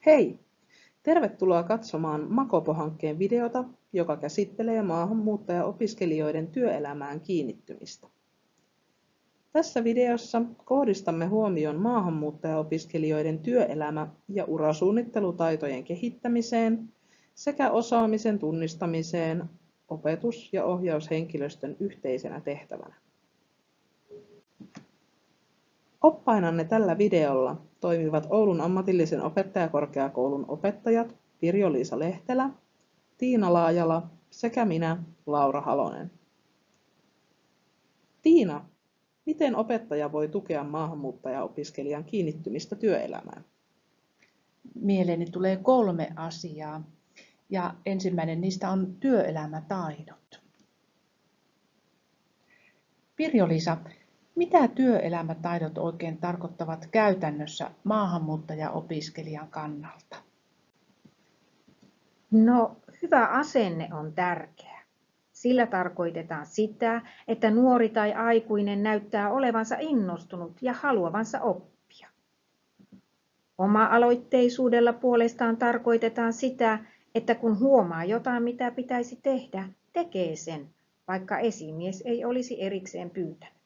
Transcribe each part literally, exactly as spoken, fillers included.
Hei! Tervetuloa katsomaan Makopo-hankkeen videota, joka käsittelee maahanmuuttajaopiskelijoiden työelämään kiinnittymistä. Tässä videossa kohdistamme huomion maahanmuuttajaopiskelijoiden työelämä- ja urasuunnittelutaitojen kehittämiseen sekä osaamisen tunnistamiseen opetus- ja ohjaushenkilöstön yhteisenä tehtävänä. Oppainanne tällä videolla toimivat Oulun ammatillisen opettajakorkeakoulun opettajat Pirjo-Liisa Lehtelä, Tiina Laajala sekä minä, Laura Halonen. Tiina, miten opettaja voi tukea maahanmuuttajaopiskelijan kiinnittymistä työelämään? Mieleeni tulee kolme asiaa ja ensimmäinen niistä on työelämätaidot. Pirjo-Liisa, mitä työelämätaidot oikein tarkoittavat käytännössä maahanmuuttajaopiskelijan kannalta? No, hyvä asenne on tärkeä. Sillä tarkoitetaan sitä, että nuori tai aikuinen näyttää olevansa innostunut ja haluavansa oppia. Oma-aloitteisuudella puolestaan tarkoitetaan sitä, että kun huomaa jotain, mitä pitäisi tehdä, tekee sen, vaikka esimies ei olisi erikseen pyytänyt.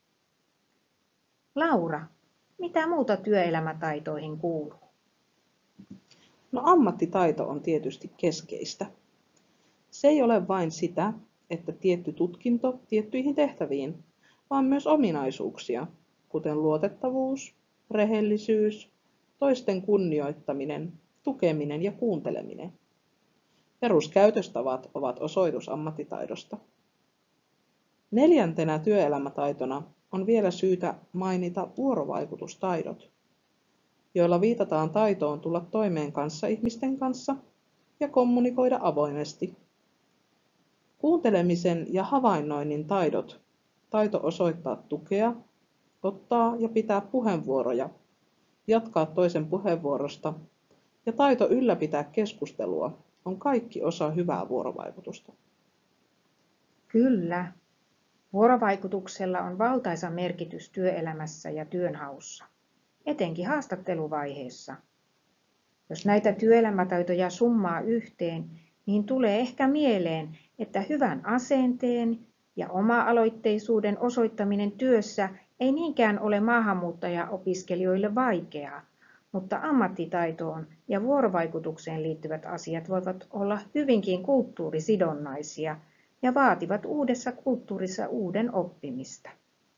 Laura, mitä muuta työelämätaitoihin kuuluu? No, ammattitaito on tietysti keskeistä. Se ei ole vain sitä, että tietty tutkinto tiettyihin tehtäviin, vaan myös ominaisuuksia, kuten luotettavuus, rehellisyys, toisten kunnioittaminen, tukeminen ja kuunteleminen. Peruskäytöstavat ovat osoitus ammattitaidosta. Neljäntenä työelämätaitona on vielä syytä mainita vuorovaikutustaidot, joilla viitataan taitoon tulla toimeen kanssaihmisten kanssa ja kommunikoida avoimesti. Kuuntelemisen ja havainnoinnin taidot, taito osoittaa tukea, ottaa ja pitää puheenvuoroja, jatkaa toisen puheenvuorosta ja taito ylläpitää keskustelua on kaikki osa hyvää vuorovaikutusta. Kyllä. Vuorovaikutuksella on valtaisa merkitys työelämässä ja työnhaussa, etenkin haastatteluvaiheessa. Jos näitä työelämätaitoja summaa yhteen, niin tulee ehkä mieleen, että hyvän asenteen ja oma-aloitteisuuden osoittaminen työssä ei niinkään ole maahanmuuttajaopiskelijoille vaikeaa, mutta ammattitaitoon ja vuorovaikutukseen liittyvät asiat voivat olla hyvinkin kulttuurisidonnaisia ja vaativat uudessa kulttuurissa uuden oppimista.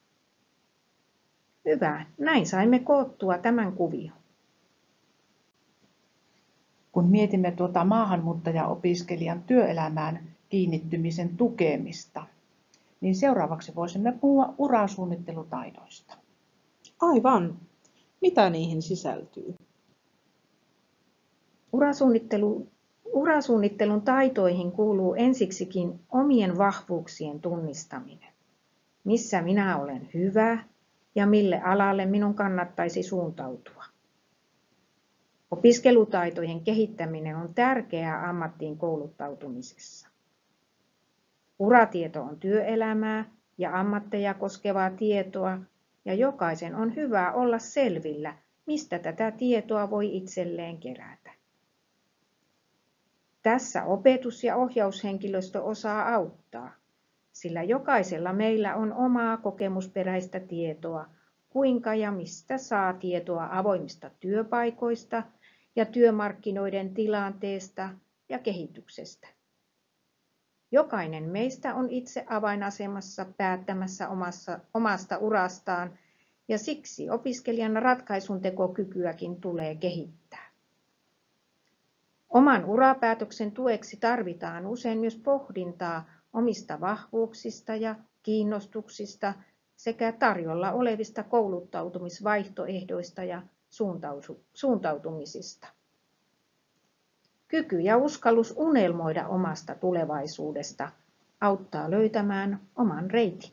Hyvä, näin saimme koottua tämän kuvion. Kun mietimme tuota maahanmuuttajaopiskelijan työelämään kiinnittymisen tukemista, niin seuraavaksi voisimme puhua urasuunnittelutaidoista. Aivan. Mitä niihin sisältyy? Urasuunnittelu, urasuunnittelun taitoihin kuuluu ensiksikin omien vahvuuksien tunnistaminen. Missä minä olen hyvä ja mille alalle minun kannattaisi suuntautua. Opiskelutaitojen kehittäminen on tärkeää ammattiin kouluttautumisessa. Uratieto on työelämää ja ammatteja koskevaa tietoa, ja jokaisen on hyvä olla selvillä, mistä tätä tietoa voi itselleen kerätä. Tässä opetus- ja ohjaushenkilöstö osaa auttaa, sillä jokaisella meillä on omaa kokemusperäistä tietoa, kuinka ja mistä saa tietoa avoimista työpaikoista ja työmarkkinoiden tilanteesta ja kehityksestä. Jokainen meistä on itse avainasemassa päättämässä omassa, omasta urastaan ja siksi opiskelijan ratkaisuntekokykyäkin tulee kehittää. Oman urapäätöksen tueksi tarvitaan usein myös pohdintaa omista vahvuuksista ja kiinnostuksista sekä tarjolla olevista kouluttautumisvaihtoehdoista ja suuntautumisista. Kyky ja uskallus unelmoida omasta tulevaisuudesta auttaa löytämään oman reitin.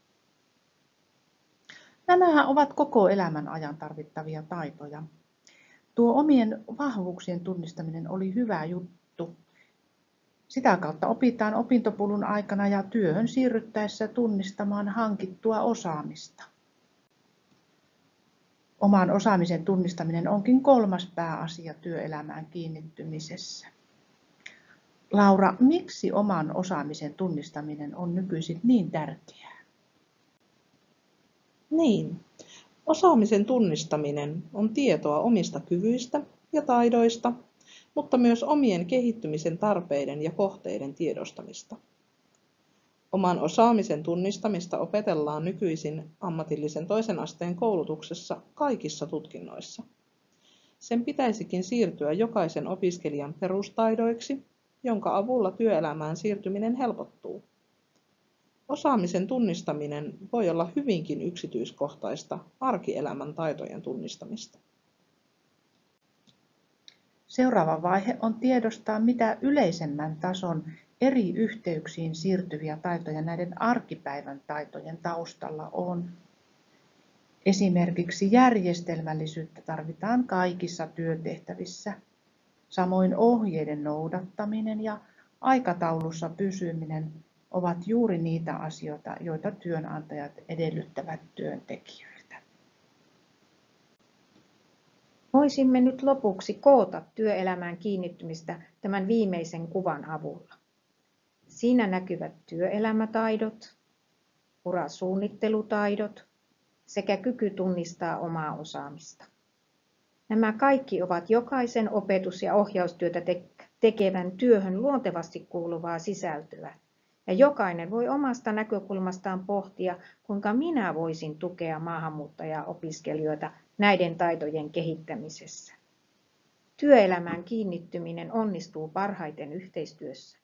Nämä ovat koko elämän ajan tarvittavia taitoja. Tuo omien vahvuuksien tunnistaminen oli hyvä juttu. Sitä kautta opitaan opintopolun aikana ja työhön siirryttäessä tunnistamaan hankittua osaamista. Oman osaamisen tunnistaminen onkin kolmas pääasia työelämään kiinnittymisessä. Laura, miksi oman osaamisen tunnistaminen on nykyisin niin tärkeää? Niin, osaamisen tunnistaminen on tietoa omista kyvyistä ja taidoista, mutta myös omien kehittymisen tarpeiden ja kohteiden tiedostamista. Oman osaamisen tunnistamista opetellaan nykyisin ammatillisen toisen asteen koulutuksessa kaikissa tutkinnoissa. Sen pitäisikin siirtyä jokaisen opiskelijan perustaidoiksi, jonka avulla työelämään siirtyminen helpottuu. Osaamisen tunnistaminen voi olla hyvinkin yksityiskohtaista arkielämän taitojen tunnistamista. Seuraava vaihe on tiedostaa, mitä yleisemmän tason eri yhteyksiin siirtyviä taitoja näiden arkipäivän taitojen taustalla on. Esimerkiksi järjestelmällisyyttä tarvitaan kaikissa työtehtävissä. Samoin ohjeiden noudattaminen ja aikataulussa pysyminen ovat juuri niitä asioita, joita työnantajat edellyttävät työntekijöiltä. Voisimme nyt lopuksi koota työelämään kiinnittymistä tämän viimeisen kuvan avulla. Siinä näkyvät työelämätaidot, urasuunnittelutaidot sekä kyky tunnistaa omaa osaamista. Nämä kaikki ovat jokaisen opetus- ja ohjaustyötä tekevän työhön luontevasti kuuluvaa sisältöä. Ja jokainen voi omasta näkökulmastaan pohtia, kuinka minä voisin tukea maahanmuuttajaopiskelijoita näiden taitojen kehittämisessä. Työelämään kiinnittyminen onnistuu parhaiten yhteistyössä.